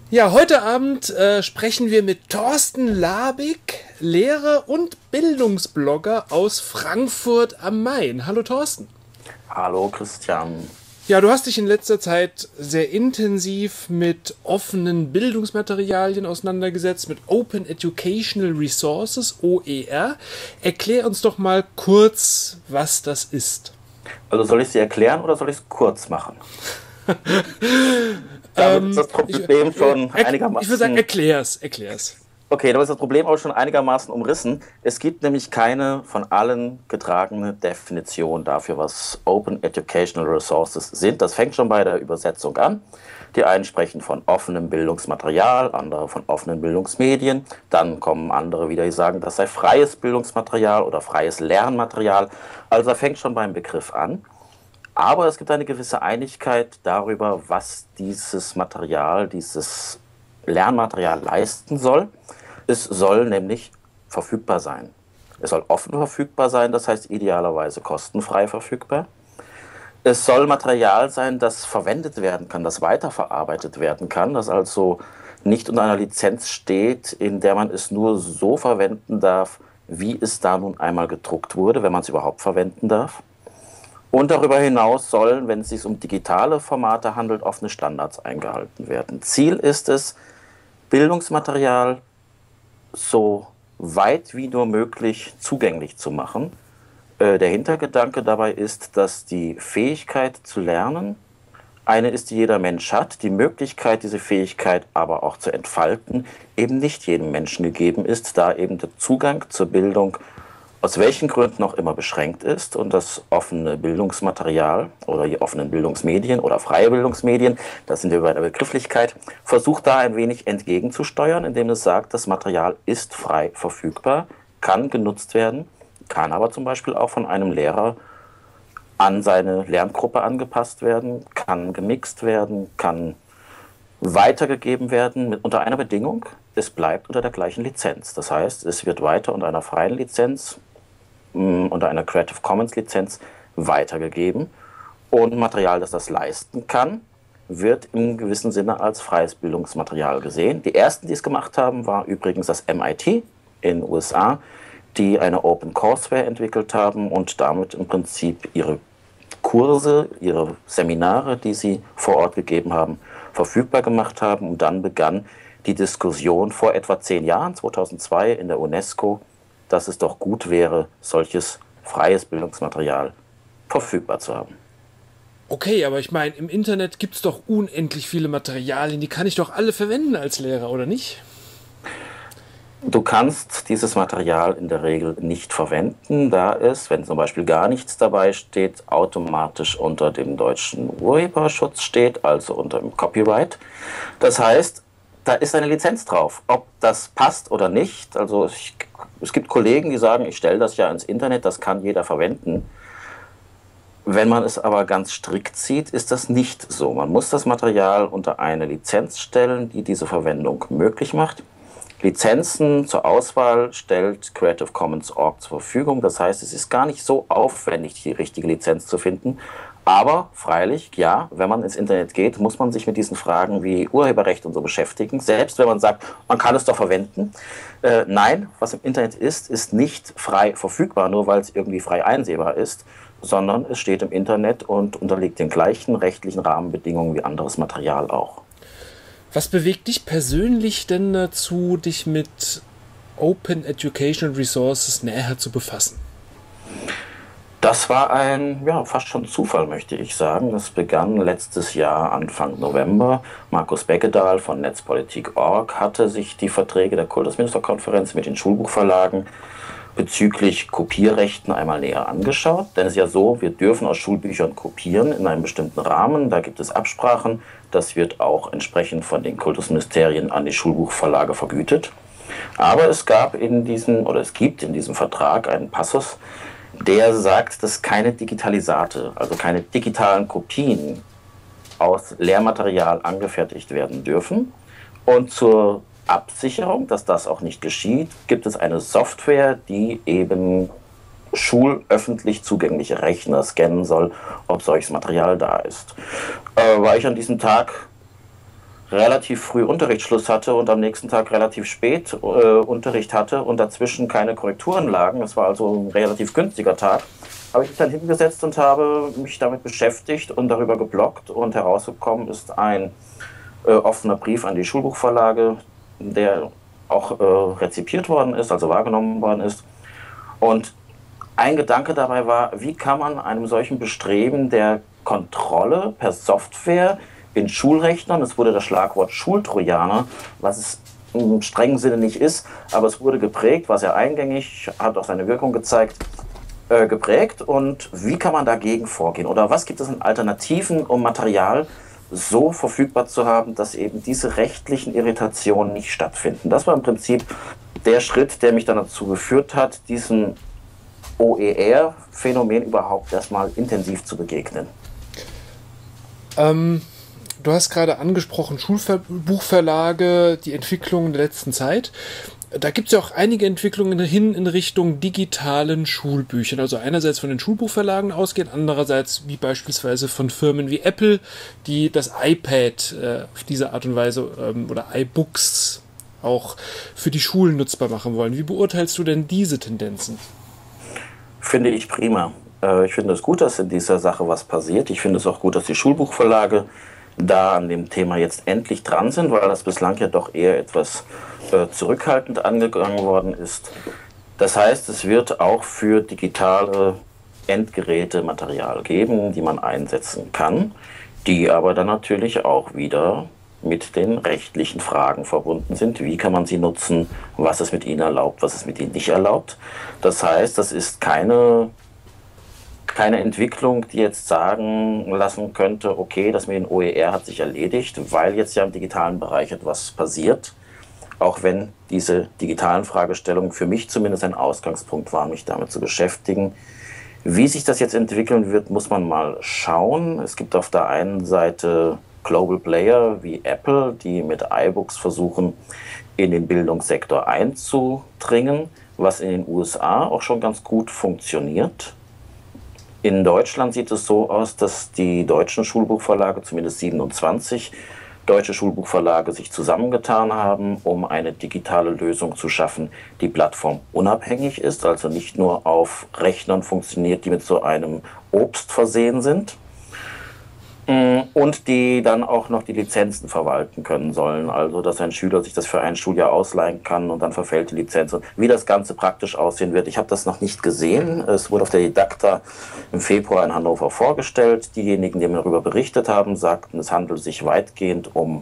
Ja, heute Abend sprechen wir mit Thorsten Labig, Lehrer und Bildungsblogger aus Frankfurt am Main. Hallo Thorsten. Hallo Christian. Ja, du hast dich in letzter Zeit sehr intensiv mit offenen Bildungsmaterialien auseinandergesetzt, mit Open Educational Resources, OER. Erklär uns doch mal kurz, was das ist. Also soll ich sie erklären oder soll ich es kurz machen? Damit ist das Problem schon Ich würde sagen, einigermaßen. erklär's. Okay, damit ist das Problem auch schon einigermaßen umrissen. Es gibt nämlich keine von allen getragene Definition dafür, was Open Educational Resources sind. Das fängt schon bei der Übersetzung an. Die einen sprechen von offenem Bildungsmaterial, andere von offenen Bildungsmedien. Dann kommen andere wieder, die sagen, das sei freies Bildungsmaterial oder freies Lernmaterial. Also da fängt schon beim Begriff an. Aber es gibt eine gewisse Einigkeit darüber, was dieses Material, dieses Lernmaterial leisten soll. Es soll nämlich verfügbar sein. Es soll offen verfügbar sein, das heißt idealerweise kostenfrei verfügbar. Es soll Material sein, das verwendet werden kann, das weiterverarbeitet werden kann, das also nicht unter einer Lizenz steht, in der man es nur so verwenden darf, wie es da nun einmal gedruckt wurde, wenn man es überhaupt verwenden darf. Und darüber hinaus sollen, wenn es sich um digitale Formate handelt, offene Standards eingehalten werden. Ziel ist es, Bildungsmaterial so weit wie nur möglich zugänglich zu machen. Der Hintergedanke dabei ist, dass die Fähigkeit zu lernen eine ist, die jeder Mensch hat. Die Möglichkeit, diese Fähigkeit aber auch zu entfalten, eben nicht jedem Menschen gegeben ist, da eben der Zugang zur Bildung aus welchen Gründen auch immer beschränkt ist und das offene Bildungsmaterial oder die offenen Bildungsmedien oder freie Bildungsmedien, das sind wir bei der Begrifflichkeit, versucht da ein wenig entgegenzusteuern, indem es sagt, das Material ist frei verfügbar, kann genutzt werden, kann aber zum Beispiel auch von einem Lehrer an seine Lerngruppe angepasst werden, kann gemixt werden, kann weitergegeben werden unter einer Bedingung, es bleibt unter der gleichen Lizenz. Das heißt, es wird weiter unter einer freien Lizenz, unter einer Creative Commons Lizenz weitergegeben und Material, das das leisten kann, wird im gewissen Sinne als freies Bildungsmaterial gesehen. Die ersten, die es gemacht haben, war übrigens das MIT in den USA, die eine Open Courseware entwickelt haben und damit im Prinzip ihre Kurse, ihre Seminare, die sie vor Ort gegeben haben, verfügbar gemacht haben. Und dann begann die Diskussion vor etwa 10 Jahren, 2002 in der UNESCO, dass es doch gut wäre, solches freies Bildungsmaterial verfügbar zu haben. Okay, aber ich meine, im Internet gibt es doch unendlich viele Materialien, die kann ich doch alle verwenden als Lehrer, oder nicht? Du kannst dieses Material in der Regel nicht verwenden, da es, wenn zum Beispiel gar nichts dabei steht, automatisch unter dem deutschen Urheberschutz steht, also unter dem Copyright. Das heißt, da ist eine Lizenz drauf. Ob das passt oder nicht, also es gibt Kollegen, die sagen, ich stelle das ja ins Internet, das kann jeder verwenden. Wenn man es aber ganz strikt sieht, ist das nicht so. Man muss das Material unter eine Lizenz stellen, die diese Verwendung möglich macht. Lizenzen zur Auswahl stellt Creative Commons Org zur Verfügung. Das heißt, es ist gar nicht so aufwendig, die richtige Lizenz zu finden. Aber freilich, ja, wenn man ins Internet geht, muss man sich mit diesen Fragen wie Urheberrecht und so beschäftigen. Selbst wenn man sagt, man kann es doch verwenden. Nein, was im Internet ist, ist nicht frei verfügbar, nur weil es irgendwie frei einsehbar ist, sondern es steht im Internet und unterliegt den gleichen rechtlichen Rahmenbedingungen wie anderes Material auch. Was bewegt dich persönlich denn dazu, dich mit Open Educational Resources näher zu befassen? Das war ein, ja, fast schon Zufall, möchte ich sagen. Das begann letztes Jahr, Anfang November. Markus Beckedahl von Netzpolitik.org hatte sich die Verträge der Kultusministerkonferenz mit den Schulbuchverlagen bezüglich Kopierrechten einmal näher angeschaut. Denn es ist ja so, wir dürfen aus Schulbüchern kopieren in einem bestimmten Rahmen. Da gibt es Absprachen. Das wird auch entsprechend von den Kultusministerien an die Schulbuchverlage vergütet. Aber es gibt in diesem Vertrag einen Passus, der sagt, dass keine Digitalisate, also keine digitalen Kopien aus Lehrmaterial angefertigt werden dürfen. Und zur Absicherung, dass das auch nicht geschieht, gibt es eine Software, die eben schulöffentlich zugängliche Rechner scannen soll, ob solches Material da ist. War ich an diesem Tag relativ früh Unterrichtsschluss hatte und am nächsten Tag relativ spät Unterricht hatte und dazwischen keine Korrekturen lagen, es war also ein relativ günstiger Tag, habe ich mich dann hingesetzt und habe mich damit beschäftigt und darüber gebloggt, und herausgekommen ist ein offener Brief an die Schulbuchverlage, der auch rezipiert worden ist, also wahrgenommen worden ist. Und ein Gedanke dabei war, wie kann man einem solchen Bestreben der Kontrolle per Software in Schulrechnern, es wurde das Schlagwort Schultrojaner, was es im strengen Sinne nicht ist, aber es wurde geprägt, war sehr eingängig, hat auch seine Wirkung gezeigt, geprägt. Und wie kann man dagegen vorgehen? Oder was gibt es an Alternativen, um Material so verfügbar zu haben, dass eben diese rechtlichen Irritationen nicht stattfinden? Das war im Prinzip der Schritt, der mich dann dazu geführt hat, diesem OER-Phänomen überhaupt erstmal intensiv zu begegnen. Du hast gerade angesprochen, Schulbuchverlage, die Entwicklungen der letzten Zeit. Da gibt es ja auch einige Entwicklungen hin in Richtung digitalen Schulbüchern. Also einerseits von den Schulbuchverlagen ausgehen, andererseits wie beispielsweise von Firmen wie Apple, die das iPad auf diese Art und Weise oder iBooks auch für die Schulen nutzbar machen wollen. Wie beurteilst du denn diese Tendenzen? Finde ich prima. Ich finde es gut, dass in dieser Sache was passiert. Ich finde es auch gut, dass die Schulbuchverlage da an dem Thema jetzt endlich dran sind, weil das bislang ja doch eher etwas zurückhaltend angegangen worden ist. Das heißt, es wird auch für digitale Endgeräte Material geben, die man einsetzen kann, die aber dann natürlich auch wieder mit den rechtlichen Fragen verbunden sind. Wie kann man sie nutzen? Was ist mit ihnen erlaubt? Was ist mit ihnen nicht erlaubt? Das heißt, das ist keine Entwicklung, die jetzt sagen lassen könnte, okay, das mit den OER hat sich erledigt, weil jetzt ja im digitalen Bereich etwas passiert. Auch wenn diese digitalen Fragestellungen für mich zumindest ein Ausgangspunkt waren, mich damit zu beschäftigen. Wie sich das jetzt entwickeln wird, muss man mal schauen. Es gibt auf der einen Seite Global Player wie Apple, die mit iBooks versuchen, in den Bildungssektor einzudringen, was in den USA auch schon ganz gut funktioniert. In Deutschland sieht es so aus, dass die deutschen Schulbuchverlage, zumindest 27 deutsche Schulbuchverlage, sich zusammengetan haben, um eine digitale Lösung zu schaffen, die plattformunabhängig ist, also nicht nur auf Rechnern funktioniert, die mit so einem Obst versehen sind, und die dann auch noch die Lizenzen verwalten können sollen. Also, dass ein Schüler sich das für ein Schuljahr ausleihen kann und dann verfällt die Lizenz. Und wie das Ganze praktisch aussehen wird, ich habe das noch nicht gesehen. Es wurde auf der Didakta im Februar in Hannover vorgestellt. Diejenigen, die mir darüber berichtet haben, sagten, es handelt sich weitgehend um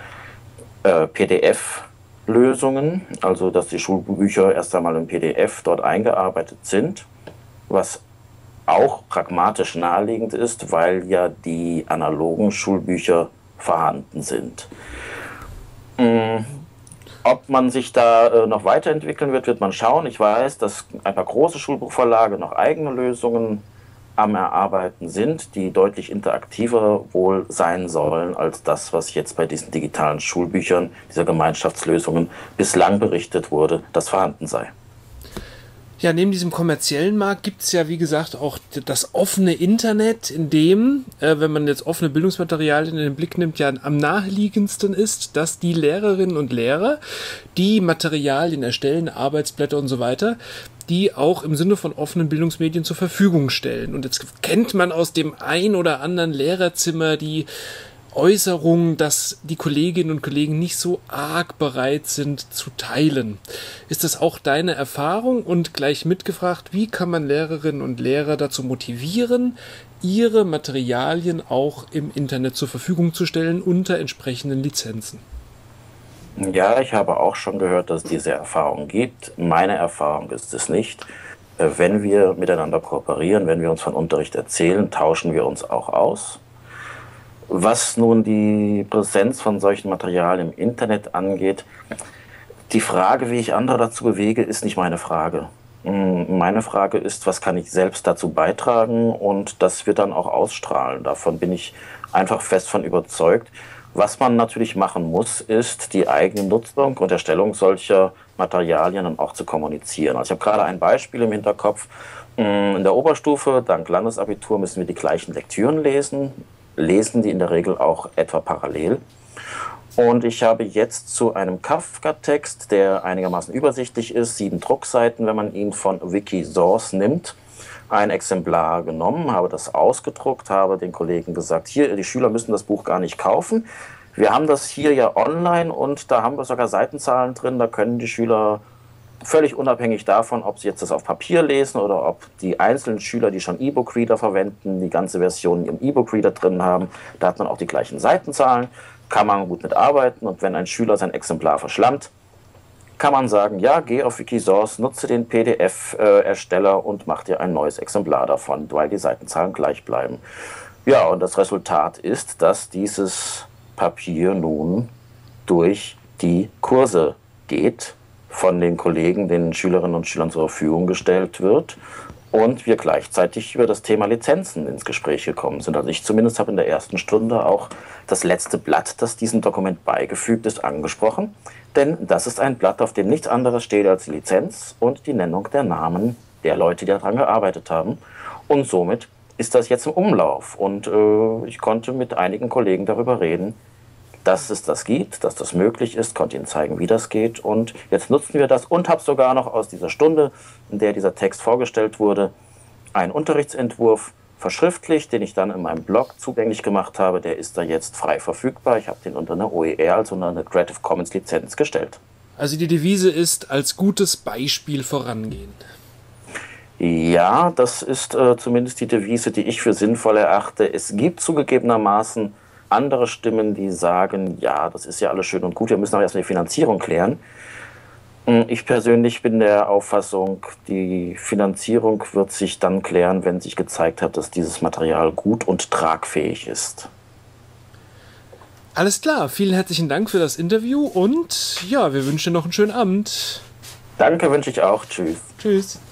PDF-Lösungen, also dass die Schulbücher erst einmal im PDF dort eingearbeitet sind, was auch pragmatisch naheliegend ist, weil ja die analogen Schulbücher vorhanden sind. Ob man sich da noch weiterentwickeln wird, wird man schauen. Ich weiß, dass ein paar große Schulbuchverlage noch eigene Lösungen am Erarbeiten sind, die deutlich interaktiver wohl sein sollen als das, was jetzt bei diesen digitalen Schulbüchern, dieser Gemeinschaftslösungen bislang berichtet wurde, das vorhanden sei. Ja, neben diesem kommerziellen Markt gibt es ja, wie gesagt, auch das offene Internet, in dem, wenn man jetzt offene Bildungsmaterialien in den Blick nimmt, ja am naheliegendsten ist, dass die Lehrerinnen und Lehrer, die Materialien erstellen, Arbeitsblätter und so weiter, die auch im Sinne von offenen Bildungsmedien zur Verfügung stellen. Und jetzt kennt man aus dem ein oder anderen Lehrerzimmer die Äußerung, dass die Kolleginnen und Kollegen nicht so arg bereit sind zu teilen. Ist das auch deine Erfahrung? Und gleich mitgefragt, wie kann man Lehrerinnen und Lehrer dazu motivieren, ihre Materialien auch im Internet zur Verfügung zu stellen unter entsprechenden Lizenzen? Ja, ich habe auch schon gehört, dass es diese Erfahrung gibt. Meine Erfahrung ist es nicht. Wenn wir miteinander kooperieren, wenn wir uns von Unterricht erzählen, tauschen wir uns auch aus. Was nun die Präsenz von solchen Materialien im Internet angeht, die Frage, wie ich andere dazu bewege, ist nicht meine Frage. Meine Frage ist, was kann ich selbst dazu beitragen, und das wird dann auch ausstrahlen. Davon bin ich einfach fest von überzeugt. Was man natürlich machen muss, ist die eigene Nutzung und Erstellung solcher Materialien dann auch zu kommunizieren. Also ich habe gerade ein Beispiel im Hinterkopf. In der Oberstufe, dank Landesabitur, müssen wir die gleichen Lektüren lesen die in der Regel auch etwa parallel. Und ich habe jetzt zu einem Kafka-Text, der einigermaßen übersichtlich ist, 7 Druckseiten, wenn man ihn von Wikisource nimmt, ein Exemplar genommen, habe das ausgedruckt, habe den Kollegen gesagt, hier, die Schüler müssen das Buch gar nicht kaufen. Wir haben das hier ja online und da haben wir sogar Seitenzahlen drin, da können die Schüler völlig unabhängig davon, ob sie jetzt das auf Papier lesen oder ob die einzelnen Schüler, die schon E-Book-Reader verwenden, die ganze Version im E-Book-Reader drin haben, da hat man auch die gleichen Seitenzahlen, kann man gut mitarbeiten und wenn ein Schüler sein Exemplar verschlammt, kann man sagen, ja, geh auf Wikisource, nutze den PDF-Ersteller und mach dir ein neues Exemplar davon, weil die Seitenzahlen gleich bleiben. Ja, und das Resultat ist, dass dieses Papier nun durch die Kurse geht, von den Kollegen, den Schülerinnen und Schülern zur Verfügung gestellt wird und wir gleichzeitig über das Thema Lizenzen ins Gespräch gekommen sind. Also ich zumindest habe in der ersten Stunde auch das letzte Blatt, das diesem Dokument beigefügt ist, angesprochen. Denn das ist ein Blatt, auf dem nichts anderes steht als die Lizenz und die Nennung der Namen der Leute, die daran gearbeitet haben. Und somit ist das jetzt im Umlauf. Und ich konnte mit einigen Kollegen darüber reden, dass es das gibt, dass das möglich ist, konnte ihnen zeigen, wie das geht. Und jetzt nutzen wir das und habe sogar noch aus dieser Stunde, in der dieser Text vorgestellt wurde, einen Unterrichtsentwurf verschriftlicht, den ich dann in meinem Blog zugänglich gemacht habe. Der ist da jetzt frei verfügbar. Ich habe den unter einer OER, also unter einer Creative Commons Lizenz gestellt. Also die Devise ist, als gutes Beispiel vorangehen. Ja, das ist zumindest die Devise, die ich für sinnvoll erachte. Es gibt zugegebenermaßen andere Stimmen, die sagen, ja, das ist ja alles schön und gut, wir müssen aber erstmal die Finanzierung klären. Ich persönlich bin der Auffassung, die Finanzierung wird sich dann klären, wenn sich gezeigt hat, dass dieses Material gut und tragfähig ist. Alles klar, vielen herzlichen Dank für das Interview und ja, wir wünschen noch einen schönen Abend. Danke, wünsche ich auch. Tschüss. Tschüss.